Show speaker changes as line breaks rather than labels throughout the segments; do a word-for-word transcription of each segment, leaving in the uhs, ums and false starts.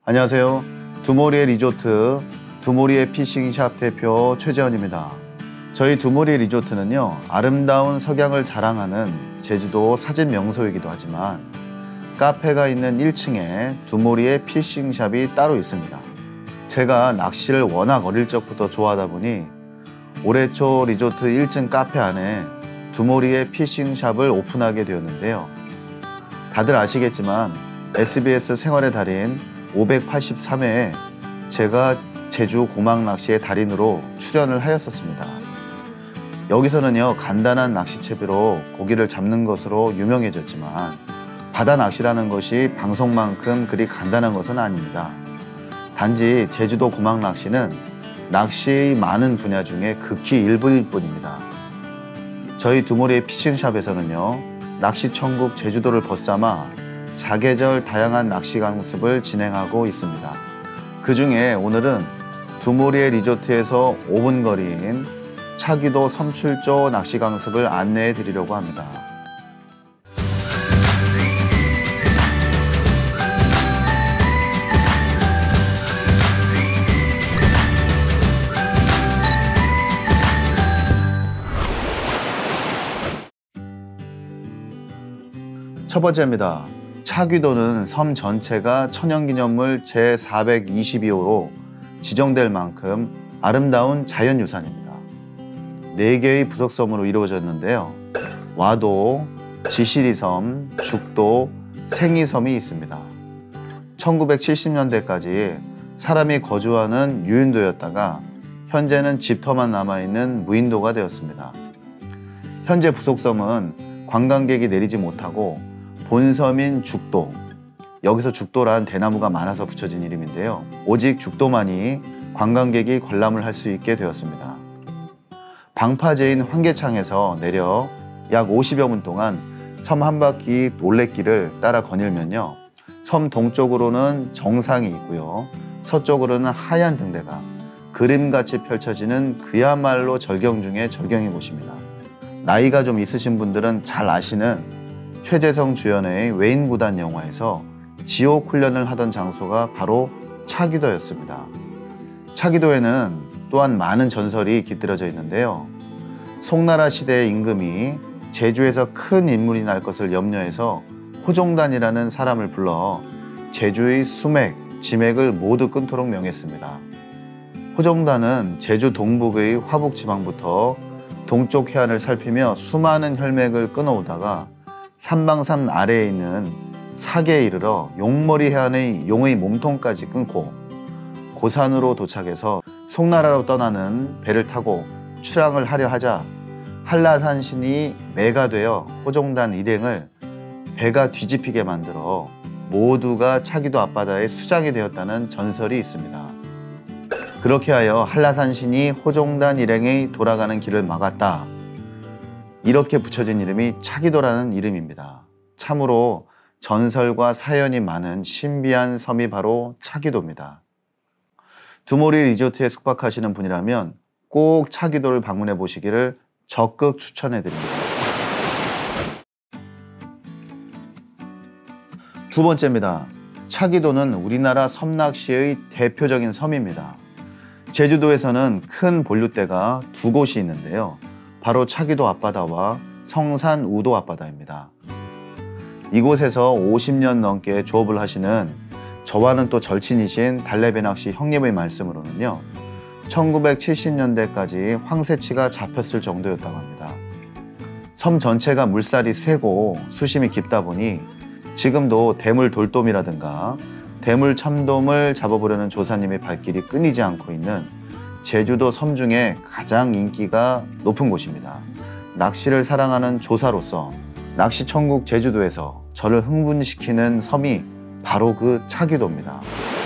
안녕하세요. 두모리의 리조트, 두모리의 피싱샵 대표 최재원입니다. 저희 두모리 리조트는요, 아름다운 석양을 자랑하는 제주도 사진 명소이기도 하지만 카페가 있는 일 층에 두모리의 피싱샵이 따로 있습니다. 제가 낚시를 워낙 어릴 적부터 좋아하다 보니 올해 초 리조트 일 층 카페 안에 두모리의 피싱샵을 오픈하게 되었는데요. 다들 아시겠지만 에스비에스 생활의 달인 오백팔십삼 회에 제가 제주 고막 낚시의 달인으로 출연을 하였었습니다. 여기서는요, 간단한 낚시채비로 고기를 잡는 것으로 유명해졌지만 바다 낚시라는 것이 방송만큼 그리 간단한 것은 아닙니다. 단지 제주도 고막 낚시는 낚시의 많은 분야 중에 극히 일부일 뿐입니다. 저희 두모리의 피싱샵에서는요, 낚시 천국 제주도를 벗삼아 사계절 다양한 낚시 강습을 진행하고 있습니다. 그 중에 오늘은 두모리의 리조트에서 오 분 거리인 차기도 섬출조 낚시 강습을 안내해 드리려고 합니다. 첫 번째입니다. 차귀도는 섬 전체가 천연기념물 제사백이십이 호로 지정될 만큼 아름다운 자연유산입니다. 네 개의 부속섬으로 이루어졌는데요. 와도, 지시리섬, 죽도, 생이섬이 있습니다. 천구백칠십 년대까지 사람이 거주하는 유인도였다가 현재는 집터만 남아있는 무인도가 되었습니다. 현재 부속섬은 관광객이 내리지 못하고 본섬인 죽도, 여기서 죽도란 대나무가 많아서 붙여진 이름인데요. 오직 죽도만이 관광객이 관람을 할 수 있게 되었습니다. 방파제인 환계창에서 내려 약 오십여 분 동안 섬 한 바퀴 올레길을 따라 거닐면요, 섬 동쪽으로는 정상이 있고요, 서쪽으로는 하얀 등대가 그림같이 펼쳐지는 그야말로 절경 중의 절경인 곳입니다. 나이가 좀 있으신 분들은 잘 아시는 최재성 주연의 외인구단 영화에서 지옥 훈련을 하던 장소가 바로 차기도였습니다. 차기도에는 또한 많은 전설이 깃들어져 있는데요. 송나라 시대의 임금이 제주에서 큰 인물이 날 것을 염려해서 호종단이라는 사람을 불러 제주의 수맥, 지맥을 모두 끊도록 명했습니다. 호종단은 제주 동북의 화북지방부터 동쪽 해안을 살피며 수많은 혈맥을 끊어오다가 삼방산 아래에 있는 사계에 이르러 용머리 해안의 용의 몸통까지 끊고 고산으로 도착해서 송나라로 떠나는 배를 타고 출항을 하려 하자 한라산 신이 매가 되어 호종단 일행을 배가 뒤집히게 만들어 모두가 차기도 앞바다의 수장이 되었다는 전설이 있습니다. 그렇게 하여 한라산 신이 호종단 일행의 돌아가는 길을 막았다, 이렇게 붙여진 이름이 차기도라는 이름입니다. 참으로 전설과 사연이 많은 신비한 섬이 바로 차기도입니다. 두모리 리조트에 숙박하시는 분이라면 꼭 차기도를 방문해 보시기를 적극 추천해 드립니다. 두 번째입니다. 차기도는 우리나라 섬낚시의 대표적인 섬입니다. 제주도에서는 큰 본류대가 두 곳이 있는데요. 바로 차기도 앞바다와 성산 우도 앞바다입니다. 이곳에서 오십 년 넘게 조업을 하시는 저와는 또 절친이신 달래배낚시 형님의 말씀으로는요, 천구백칠십 년대까지 황새치가 잡혔을 정도였다고 합니다. 섬 전체가 물살이 세고 수심이 깊다 보니 지금도 대물 돌돔이라든가 대물 참돔을 잡아보려는 조사님의 발길이 끊이지 않고 있는 제주도 섬 중에 가장 인기가 높은 곳입니다. 낚시를 사랑하는 조사로서 낚시 천국 제주도에서 저를 흥분시키는 섬이 바로 그 차기도입니다.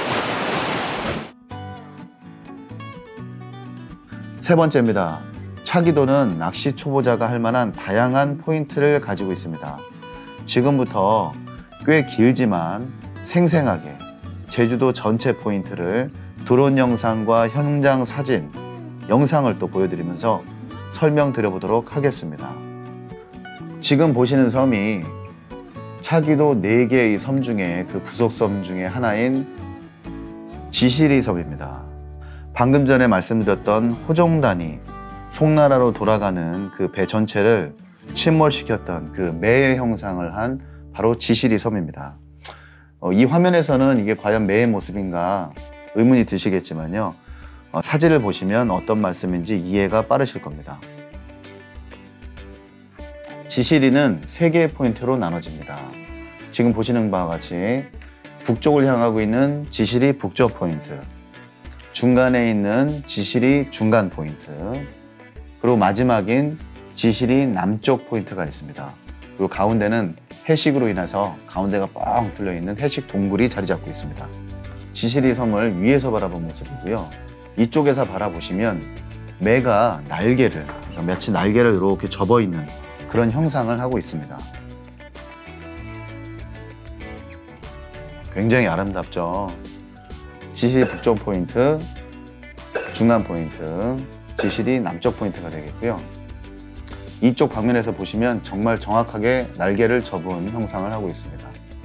세 번째입니다. 차기도는 낚시 초보자가 할 만한 다양한 포인트를 가지고 있습니다. 지금부터 꽤 길지만 생생하게 제주도 전체 포인트를 드론 영상과 현장 사진, 영상을 또 보여드리면서 설명드려보도록 하겠습니다. 지금 보시는 섬이 차기도 네 개의 섬 중에 그 부속섬 중에 하나인 지시리 섬입니다. 방금 전에 말씀드렸던 호종단이 송나라로 돌아가는 그 배 전체를 침몰시켰던 그 매의 형상을 한 바로 지시리 섬입니다. 어, 이 화면에서는 이게 과연 매의 모습인가 의문이 드시겠지만요. 어, 사진을 보시면 어떤 말씀인지 이해가 빠르실 겁니다. 지시리는 세 개의 포인트로 나눠집니다. 지금 보시는 바와 같이 북쪽을 향하고 있는 지시리 북쪽 포인트, 중간에 있는 지시리 중간 포인트, 그리고 마지막인 지시리 남쪽 포인트가 있습니다. 그리고 가운데는 해식으로 인해서 가운데가 뻥 뚫려 있는 해식 동굴이 자리 잡고 있습니다. 지시리 섬을 위에서 바라본 모습이고요. 이쪽에서 바라보시면 매가 날개를, 그러니까 마치 날개를 이렇게 접어 있는 그런 형상을 하고 있습니다. 굉장히 아름답죠. 지시리 북쪽 포인트, 중간 포인트, 지시리 남쪽 포인트가 되겠고요. 이쪽 방면에서 보시면 정말 정확하게 날개를 접은 형상을 하고 있습니다.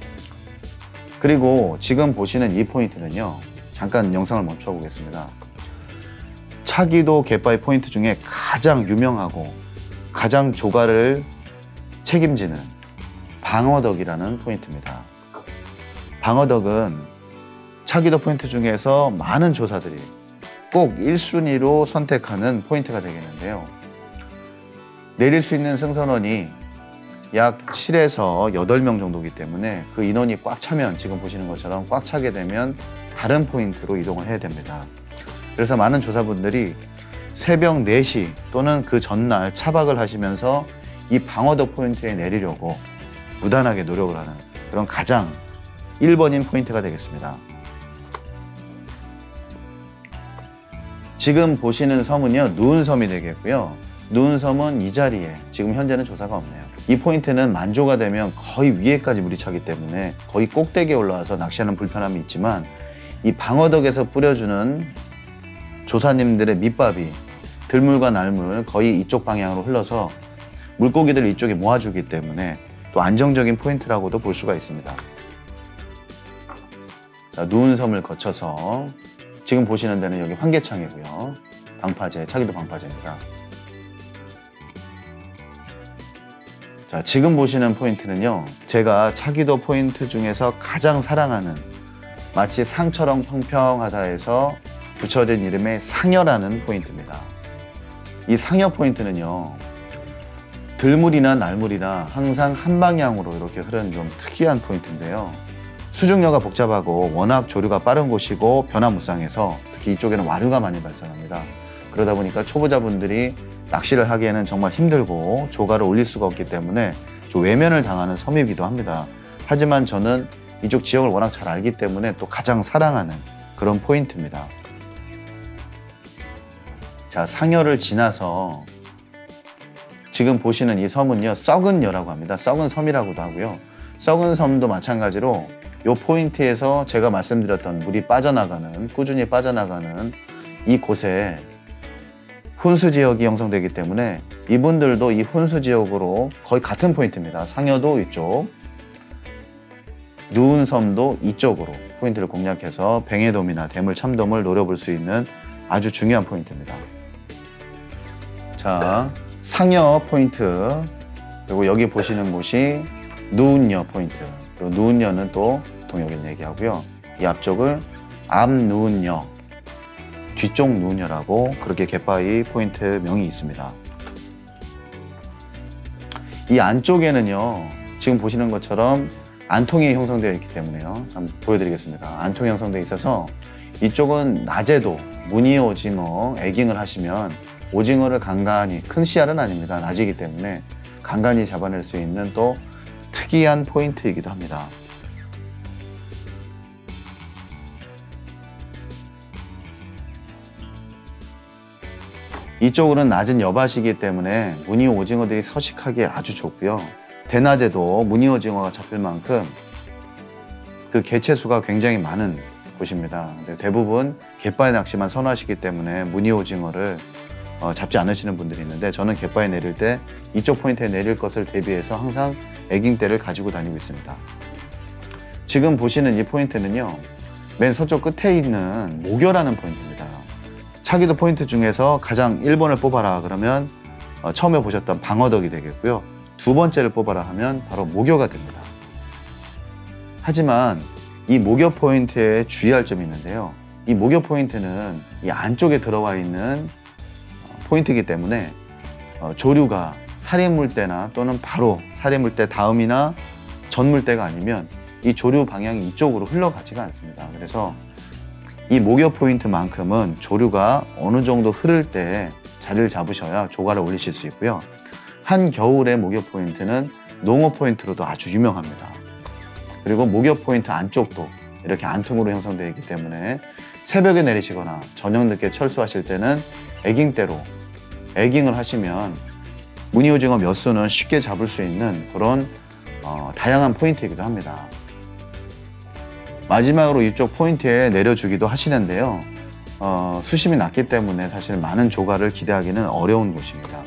그리고 지금 보시는 이 포인트는요, 잠깐 영상을 멈춰 보겠습니다. 차기도 갯바위 포인트 중에 가장 유명하고 가장 조가를 책임지는 방어덕이라는 포인트입니다. 방어덕은 차기도 포인트 중에서 많은 조사들이 꼭 일 순위로 선택하는 포인트가 되겠는데요. 내릴 수 있는 승선원이 약 칠에서 여덟 명 정도이기 때문에 그 인원이 꽉 차면, 지금 보시는 것처럼 꽉 차게 되면 다른 포인트로 이동을 해야 됩니다. 그래서 많은 조사분들이 새벽 네 시 또는 그 전날 차박을 하시면서 이 방어덕 포인트에 내리려고 무단하게 노력을 하는 그런 가장 일 번인 포인트가 되겠습니다. 지금 보시는 섬은요, 누운섬이 되겠고요. 누운섬은 이 자리에 지금 현재는 조사가 없네요. 이 포인트는 만조가 되면 거의 위에까지 물이 차기 때문에 거의 꼭대기에 올라와서 낚시하는 불편함이 있지만, 이 방어덕에서 뿌려주는 조사님들의 밑밥이 들물과 날물 거의 이쪽 방향으로 흘러서 물고기들을 이쪽에 모아주기 때문에 또 안정적인 포인트라고도 볼 수가 있습니다. 자, 누운섬을 거쳐서 지금 보시는 데는 여기 환계창이고요. 방파제, 차기도 방파제입니다. 자, 지금 보시는 포인트는요, 제가 차기도 포인트 중에서 가장 사랑하는, 마치 상처럼 평평하다 해서 붙여진 이름의 상여라는 포인트입니다. 이 상여 포인트는요, 들물이나 날물이나 항상 한 방향으로 이렇게 흐르는 좀 특이한 포인트인데요. 수중료가 복잡하고 워낙 조류가 빠른 곳이고 변화무쌍해서 특히 이쪽에는 와류가 많이 발생합니다. 그러다 보니까 초보자분들이 낚시를 하기에는 정말 힘들고 조가를 올릴 수가 없기 때문에 좀 외면을 당하는 섬이기도 합니다. 하지만 저는 이쪽 지역을 워낙 잘 알기 때문에 또 가장 사랑하는 그런 포인트입니다. 자, 상여를 지나서 지금 보시는 이 섬은요, 썩은 여라고 합니다. 썩은 섬이라고도 하고요. 썩은 섬도 마찬가지로 이 포인트에서 제가 말씀드렸던 물이 빠져나가는, 꾸준히 빠져나가는 이 곳에 훈수 지역이 형성되기 때문에 이분들도 이 훈수 지역으로 거의 같은 포인트입니다. 상여도 이쪽, 누운섬도 이쪽으로 포인트를 공략해서 뱅에돔이나 대물 참돔을 노려볼 수 있는 아주 중요한 포인트입니다. 자, 상여 포인트, 그리고 여기 보시는 곳이 누운여 포인트, 그리고 누운여는 또 동역인 얘기하고요. 이 앞쪽을 앞누운여, 뒤쪽 누운여라고 그렇게 갯바위 포인트 명이 있습니다. 이 안쪽에는요, 지금 보시는 것처럼 안통이 형성되어 있기 때문에요. 한번 보여드리겠습니다. 안통이 형성되어 있어서 이쪽은 낮에도 무늬 오징어 에깅을 하시면 오징어를 간간히, 큰 씨알은 아닙니다. 낮이기 때문에 간간히 잡아낼 수 있는 또 특이한 포인트이기도 합니다. 이쪽으로는 낮은 여밭이기 때문에 무늬 오징어들이 서식하기에 아주 좋고요. 대낮에도 무늬 오징어가 잡힐 만큼 그 개체수가 굉장히 많은 곳입니다. 근데 대부분 갯바위 낚시만 선호하시기 때문에 무늬 오징어를 어, 잡지 않으시는 분들이 있는데, 저는 갯바위 내릴 때 이쪽 포인트에 내릴 것을 대비해서 항상 에깅대를 가지고 다니고 있습니다. 지금 보시는 이 포인트는요, 맨 서쪽 끝에 있는 목여라는 포인트입니다. 차기도 포인트 중에서 가장 일 번을 뽑아라 그러면 어, 처음에 보셨던 방어덕이 되겠고요. 두 번째를 뽑아라 하면 바로 목여가 됩니다. 하지만 이 목여 포인트에 주의할 점이 있는데요. 이 목여 포인트는 이 안쪽에 들어와 있는 포인트이기 때문에 어, 조류가 살인물대나 또는 바로 살인물대 다음이나 전물대가 아니면 이 조류 방향이 이쪽으로 흘러가지가 않습니다. 그래서 이 목여 포인트만큼은 조류가 어느 정도 흐를 때 자리를 잡으셔야 조가를 올리실 수 있고요. 한겨울의 목여 포인트는 농어 포인트로도 아주 유명합니다. 그리고 목여 포인트 안쪽도 이렇게 안통으로 형성되어 있기 때문에 새벽에 내리시거나 저녁 늦게 철수하실 때는 에깅대로 에깅을 하시면 무늬오징어 몇 수는 쉽게 잡을 수 있는 그런 어, 다양한 포인트이기도 합니다. 마지막으로 이쪽 포인트에 내려주기도 하시는데요. 어, 수심이 낮기 때문에 사실 많은 조가를 기대하기는 어려운 곳입니다.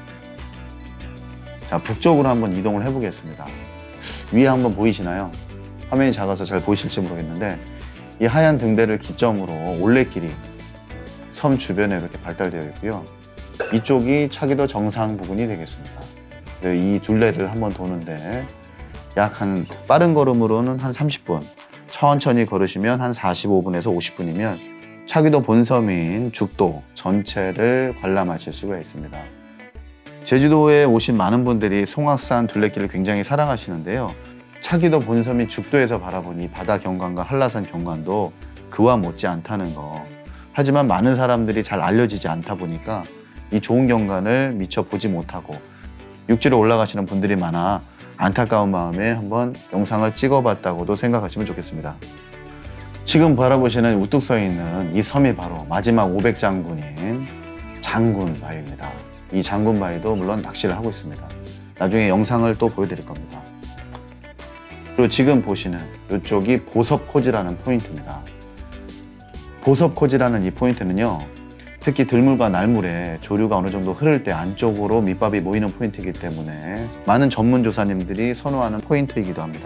자, 북쪽으로 한번 이동을 해보겠습니다. 위에 한번 보이시나요? 화면이 작아서 잘 보이실지 모르겠는데 이 하얀 등대를 기점으로 올레길이 섬 주변에 이렇게 발달되어 있고요. 이쪽이 차기도 정상 부근이 되겠습니다. 이 둘레를 한번 도는데 약 한 빠른 걸음으로는 한 삼십 분, 천천히 걸으시면 한 사십오 분에서 오십 분이면 차기도 본섬인 죽도 전체를 관람하실 수가 있습니다. 제주도에 오신 많은 분들이 송악산 둘레길을 굉장히 사랑하시는데요. 차기도 본섬인 죽도에서 바라본 이 바다 경관과 한라산 경관도 그와 못지 않다는 거. 하지만 많은 사람들이 잘 알려지지 않다 보니까 이 좋은 경관을 미처 보지 못하고 육지로 올라가시는 분들이 많아 안타까운 마음에 한번 영상을 찍어봤다고도 생각하시면 좋겠습니다. 지금 바라보시는 우뚝 서 있는 이 섬이 바로 마지막 오백 장군인 장군바위입니다. 이 장군바위도 물론 낚시를 하고 있습니다. 나중에 영상을 또 보여드릴 겁니다. 그리고 지금 보시는 이쪽이 보섭코지라는 포인트입니다. 보섭코지라는 이 포인트는요, 특히 들물과 날물에 조류가 어느 정도 흐를 때 안쪽으로 밑밥이 모이는 포인트이기 때문에 많은 전문조사님들이 선호하는 포인트이기도 합니다.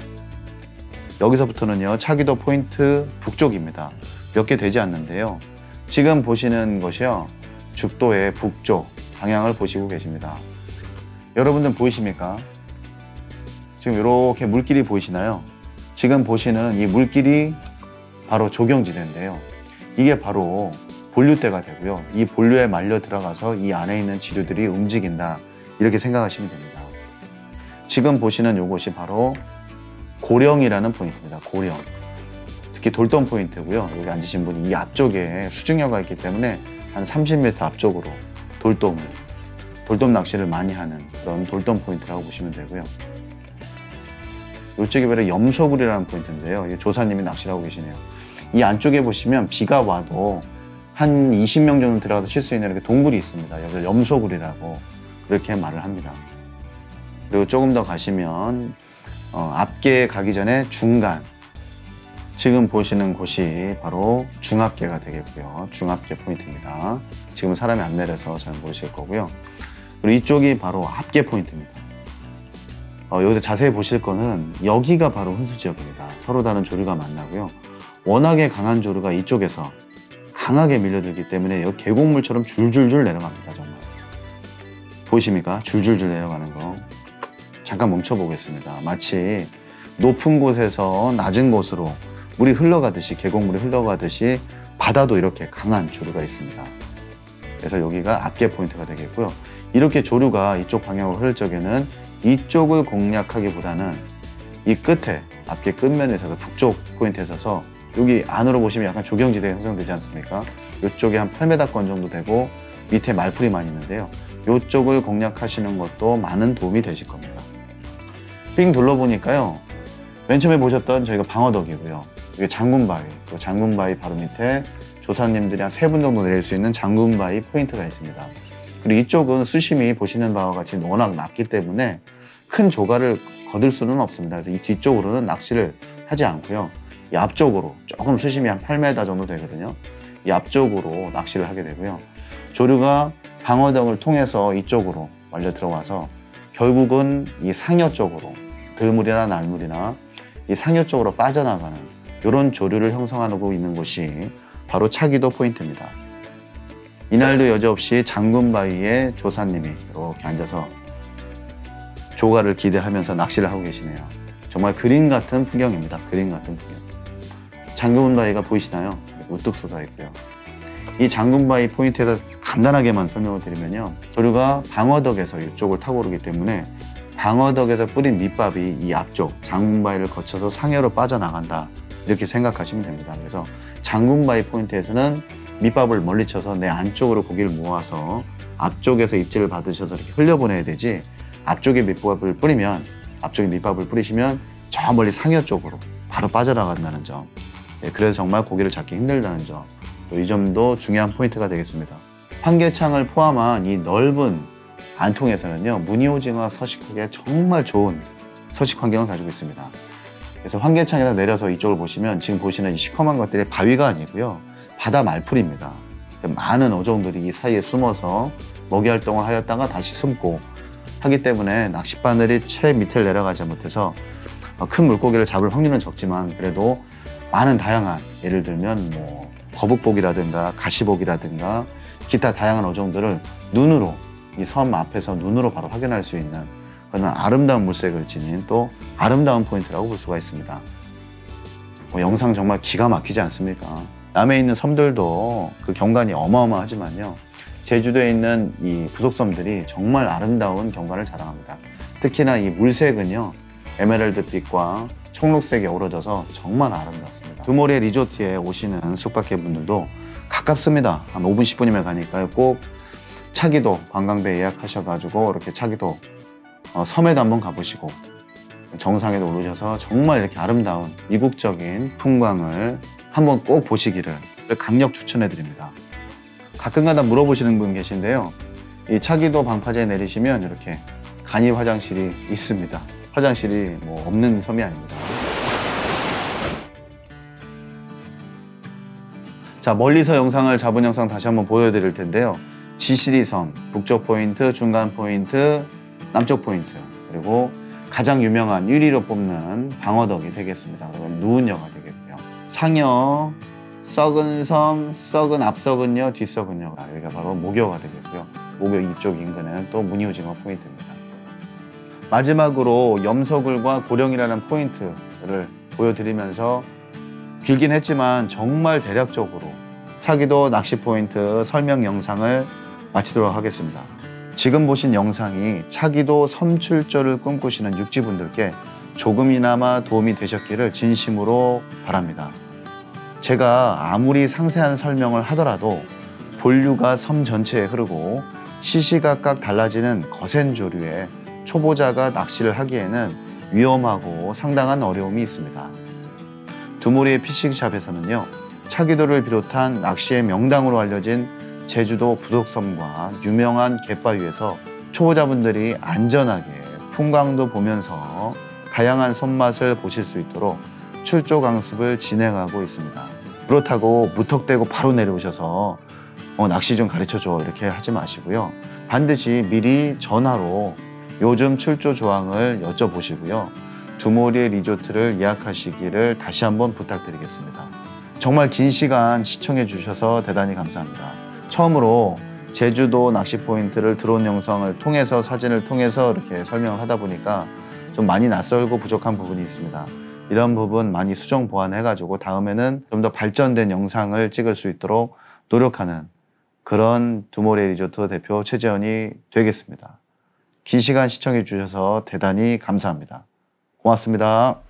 여기서부터는요, 차기도 포인트 북쪽입니다. 몇 개 되지 않는데요. 지금 보시는 것이요, 죽도의 북쪽 방향을 보시고 계십니다. 여러분들 보이십니까? 지금 이렇게 물길이 보이시나요? 지금 보시는 이 물길이 바로 조경지대인데요. 이게 바로 본류대가 되고요. 이 본류에 말려 들어가서 이 안에 있는 지류들이 움직인다. 이렇게 생각하시면 됩니다. 지금 보시는 이곳이 바로 고령이라는 포인트입니다. 고령. 특히 돌돔 포인트고요. 여기 앉으신 분이 이 앞쪽에 수중여가 있기 때문에 한 삼십 미터 앞쪽으로 돌돔을, 돌돔 낚시를 많이 하는 그런 돌돔 포인트라고 보시면 되고요. 이쪽이 바로 염소굴이라는 포인트인데요. 조사님이 낚시를 하고 계시네요. 이 안쪽에 보시면 비가 와도 한 이십 명 정도 들어가서 칠 수 있는 이렇게 동굴이 있습니다. 여기서 염소굴이라고 그렇게 말을 합니다. 그리고 조금 더 가시면 어, 앞계 가기 전에 중간, 지금 보시는 곳이 바로 중앞계가 되겠고요. 중앞계 포인트입니다. 지금 사람이 안 내려서 잘 모르실 거고요. 그리고 이쪽이 바로 앞계 포인트입니다. 어, 여기서 자세히 보실 거는 여기가 바로 훈수지역입니다. 서로 다른 조류가 만나고요. 워낙에 강한 조류가 이쪽에서 강하게 밀려들기 때문에 여기 계곡물처럼 줄줄줄 내려갑니다. 정말 보이십니까? 줄줄줄 내려가는 거. 잠깐 멈춰 보겠습니다. 마치 높은 곳에서 낮은 곳으로 물이 흘러가듯이, 계곡물이 흘러가듯이 바다도 이렇게 강한 조류가 있습니다. 그래서 여기가 앞계 포인트가 되겠고요. 이렇게 조류가 이쪽 방향으로 흐를 적에는 이쪽을 공략하기보다는 이 끝에, 앞계 끝면에 있어서 북쪽 포인트에 있어서 여기 안으로 보시면 약간 조경지대 형성되지 않습니까? 이쪽에 한 팔 미터권 정도 되고 밑에 말풀이 많이 있는데요. 이쪽을 공략하시는 것도 많은 도움이 되실 겁니다. 빙 둘러보니까요, 맨 처음에 보셨던 저희가 방어덕이고요. 이게 장군바위, 또 장군바위 바로 밑에 조사님들이 한 세 분 정도 내릴 수 있는 장군바위 포인트가 있습니다. 그리고 이쪽은 수심이 보시는 바와 같이 워낙 낮기 때문에 큰 조가를 거둘 수는 없습니다. 그래서 이 뒤쪽으로는 낚시를 하지 않고요. 이 앞쪽으로 조금 수심이 한 팔 미터 정도 되거든요. 이 앞쪽으로 낚시를 하게 되고요. 조류가 방어덕을 통해서 이쪽으로 말려 들어와서 결국은 이 상여 쪽으로, 들물이나 날물이나 이 상여 쪽으로 빠져나가는 이런 조류를 형성하고 있는 곳이 바로 차기도 포인트입니다. 이날도 여지없이 장군바위에 조사님이 이렇게 앉아서 조가를 기대하면서 낚시를 하고 계시네요. 정말 그림 같은 풍경입니다. 그림 같은 풍경. 장군바위가 보이시나요? 우뚝 솟아 있고요. 이 장군바위 포인트에서 간단하게만 설명을 드리면요. 조류가 방어덕에서 이쪽을 타고 오르기 때문에 방어덕에서 뿌린 밑밥이 이 앞쪽 장군바위를 거쳐서 상해로 빠져나간다. 이렇게 생각하시면 됩니다. 그래서 장군바위 포인트에서는 밑밥을 멀리 쳐서 내 안쪽으로 고기를 모아서 앞쪽에서 입질을 받으셔서 이렇게 흘려보내야 되지, 앞쪽에 밑밥을 뿌리면, 앞쪽에 밑밥을 뿌리시면 저 멀리 상해 쪽으로 바로 빠져나간다는 점. 네, 그래서 정말 고기를 잡기 힘들다는 점. 또 이 점도 중요한 포인트가 되겠습니다. 환개창을 포함한 이 넓은 안통에서는요, 무늬오징어가 서식하기에 정말 좋은 서식 환경을 가지고 있습니다. 그래서 환개창에서 내려서 이쪽을 보시면 지금 보시는 이 시커먼 것들이 바위가 아니고요, 바다 말풀입니다. 많은 어종들이 이 사이에 숨어서 먹이 활동을 하였다가 다시 숨고 하기 때문에 낚싯바늘이 채 밑을 내려가지 못해서 큰 물고기를 잡을 확률은 적지만 그래도 많은 다양한, 예를 들면 뭐 거북복이라든가 가시복이라든가 기타 다양한 어종들을 눈으로, 이 섬 앞에서 눈으로 바로 확인할 수 있는 그런 아름다운 물색을 지닌 또 아름다운 포인트라고 볼 수가 있습니다. 뭐 영상 정말 기가 막히지 않습니까? 남해 있는 섬들도 그 경관이 어마어마하지만요, 제주도에 있는 이 부속섬들이 정말 아름다운 경관을 자랑합니다. 특히나 이 물색은요, 에메랄드빛과 청록색이 어우러져서 정말 아름답습니다. 두모리에 리조트에 오시는 숙박객분들도 가깝습니다. 한 오 분, 십 분이면 가니까요. 꼭 차기도 관광배 예약하셔가지고 이렇게 차기도 어, 섬에도 한번 가보시고 정상에도 오르셔서 정말 이렇게 아름다운 이국적인 풍광을 한번 꼭 보시기를 강력 추천해 드립니다. 가끔가다 물어보시는 분 계신데요, 이 차기도 방파제에 내리시면 이렇게 간이 화장실이 있습니다. 화장실이 뭐 없는 섬이 아닙니다. 자, 멀리서 영상을 잡은 영상 다시 한번 보여드릴 텐데요. 지시리섬, 북쪽 포인트, 중간 포인트, 남쪽 포인트, 그리고 가장 유명한 유리로 뽑는 방어덕이 되겠습니다. 그리고 누운여가 되겠고요. 상여, 썩은 섬, 썩은 앞썩은여, 뒷썩은여, 여기가 바로 목여가 되겠고요. 목여 이쪽 인근은 또 무늬오징어 포인트입니다. 마지막으로 염소굴과 고령이라는 포인트를 보여드리면서 길긴 했지만 정말 대략적으로 차기도 낚시 포인트 설명 영상을 마치도록 하겠습니다. 지금 보신 영상이 차기도 섬 출조를 꿈꾸시는 육지분들께 조금이나마 도움이 되셨기를 진심으로 바랍니다. 제가 아무리 상세한 설명을 하더라도 본류가 섬 전체에 흐르고 시시각각 달라지는 거센 조류에 초보자가 낚시를 하기에는 위험하고 상당한 어려움이 있습니다. 두모리의 피싱샵에서는요, 차기도를 비롯한 낚시의 명당으로 알려진 제주도 부속섬과 유명한 갯바위에서 초보자분들이 안전하게 풍광도 보면서 다양한 손맛을 보실 수 있도록 출조 강습을 진행하고 있습니다. 그렇다고 무턱대고 바로 내려오셔서 어, 낚시 좀 가르쳐줘 이렇게 하지 마시고요. 반드시 미리 전화로 요즘 출조 조항을 여쭤보시고요. 두모리 리조트를 예약하시기를 다시 한번 부탁드리겠습니다. 정말 긴 시간 시청해 주셔서 대단히 감사합니다. 처음으로 제주도 낚시 포인트를 드론 영상을 통해서, 사진을 통해서 이렇게 설명을 하다 보니까 좀 많이 낯설고 부족한 부분이 있습니다. 이런 부분 많이 수정 보완해가지고 다음에는 좀 더 발전된 영상을 찍을 수 있도록 노력하는 그런 두모리 리조트 대표 최재원이 되겠습니다. 긴 시간 시청해 주셔서 대단히 감사합니다. 고맙습니다.